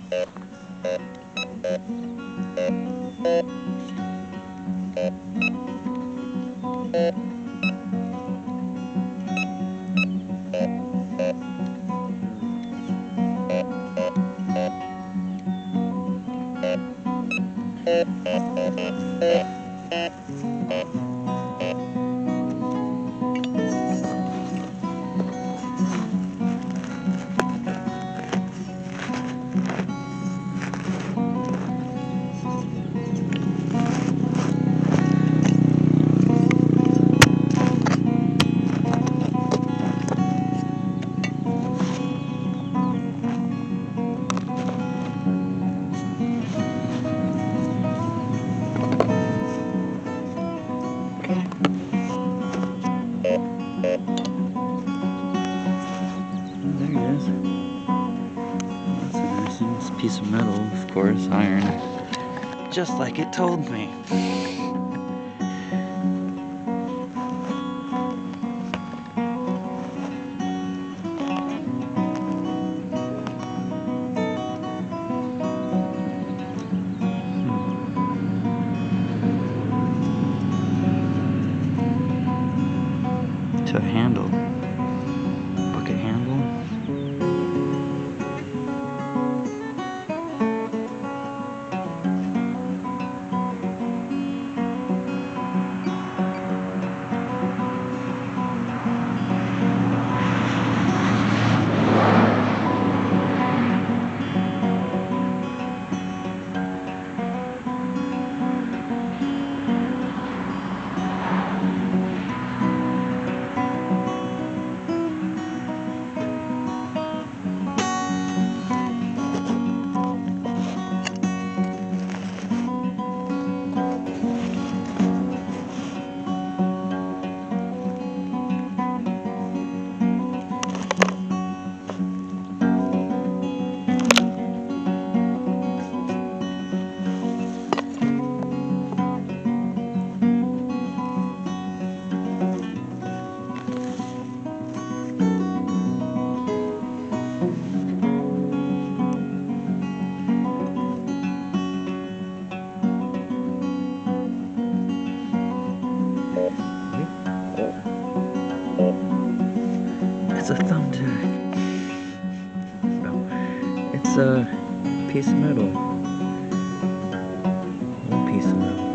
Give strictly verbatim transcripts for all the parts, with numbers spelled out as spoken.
Piece of metal, of course, iron, just like it told me. To a handle, bucket handle. It's a thumbtack. No, it's a piece of metal. One piece of metal.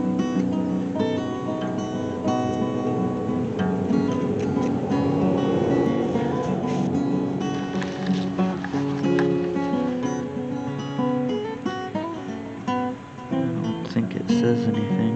I don't think it says anything.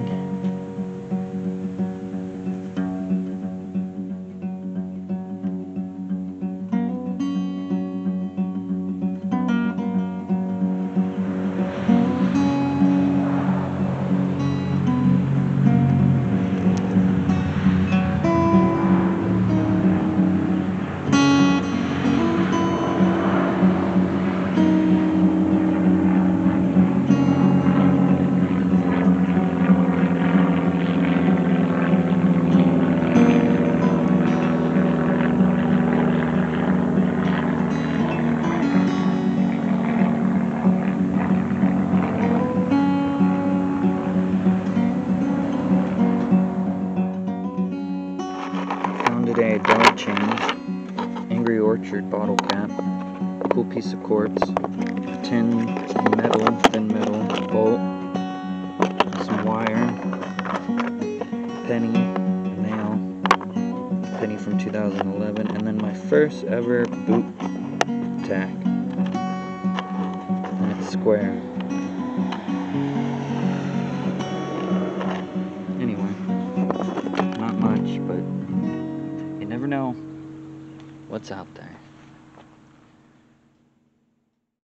Today, dog chains, Angry Orchard bottle cap, cool piece of quartz, tin metal, thin metal, bolt, some wire, penny, nail, penny from two thousand eleven, and then my first ever boot tack, and it's square. Anyway, not much, but you never know what's out there.